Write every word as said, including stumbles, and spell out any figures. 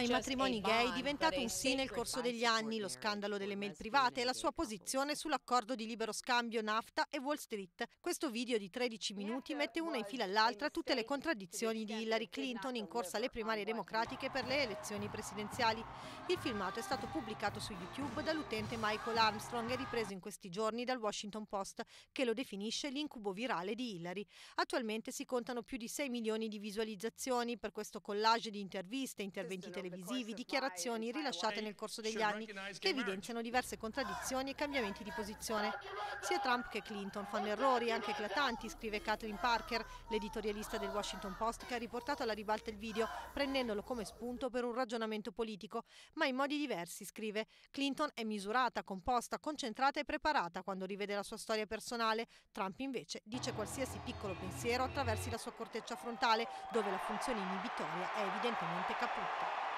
matrimoni gay è diventato un sì nel corso degli anni, lo scandalo delle mail private e la sua posizione sull'accordo di libero scambio NAFTA e Wall Street. Questo video di tredici minuti mette una in fila all'altra tutte le contraddizioni di Hillary Clinton in corsa alle primarie democratiche per le elezioni presidenziali. Il filmato è stato pubblicato su YouTube dall'utente Michael Armstrong e ripreso in questi giorni dal Washington Post, che lo definisce l'incubo virale di Hillary. Attualmente si contano più di sei milioni di visualizzazioni per questo collage di interviste, interventi televisivi, dichiarazioni rilasciate nel corso degli anni che evidenziano diverse contraddizioni e cambiamenti di posizione. Sia Trump che Clinton fanno errori, anche eclatanti, scrive Kathleen Parker, l'editorialista del Washington Post, che ha riportato alla ribalta il video prendendolo come spunto per un ragionamento politico, ma in modi diversi, scrive. Clinton è misurata, composta, concentrata e preparata quando rivede la sua storia personale. Trump invece dice qualsiasi piccolo pensiero attraversi la sua corteccia frontale, dove la funzione inibitoria è evidentemente caput.